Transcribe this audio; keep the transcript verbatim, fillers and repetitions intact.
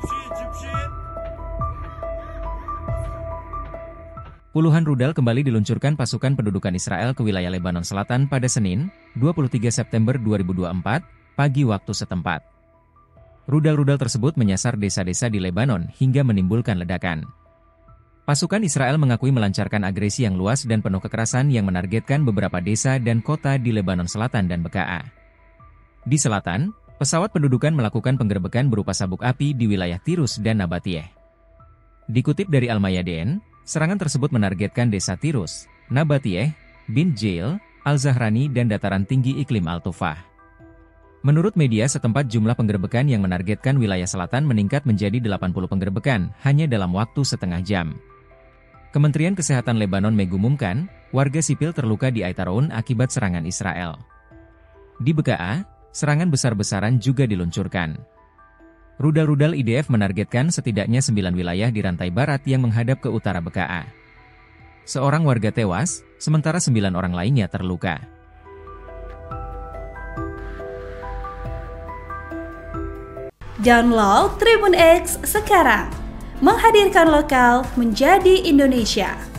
Puluhan rudal kembali diluncurkan pasukan pendudukan Israel ke wilayah Lebanon Selatan pada Senin, dua puluh tiga September dua ribu dua puluh empat, pagi waktu setempat. Rudal-rudal tersebut menyasar desa-desa di Lebanon hingga menimbulkan ledakan. Pasukan Israel mengakui melancarkan agresi yang luas dan penuh kekerasan yang menargetkan beberapa desa dan kota di Lebanon Selatan dan Bekaa. Di selatan, pesawat pendudukan melakukan penggerebekan berupa sabuk api di wilayah Tirus dan Nabatiyeh. Dikutip dari Al-Mayadeen, serangan tersebut menargetkan desa Tirus, Nabatiyeh, Bin Jail, Al-Zahrani dan dataran tinggi iklim Al-Tufah. Menurut media setempat jumlah penggerebekan yang menargetkan wilayah selatan meningkat menjadi delapan puluh penggerebekan hanya dalam waktu setengah jam. Kementerian Kesehatan Lebanon mengumumkan, warga sipil terluka di Aitaroun akibat serangan Israel. Di Bekaa, serangan besar-besaran juga diluncurkan. Rudal-rudal I D F menargetkan setidaknya sembilan wilayah di rantai barat yang menghadap ke utara Bekaa. Seorang warga tewas, sementara sembilan orang lainnya terluka. Download Tribun X sekarang, menghadirkan lokal menjadi Indonesia.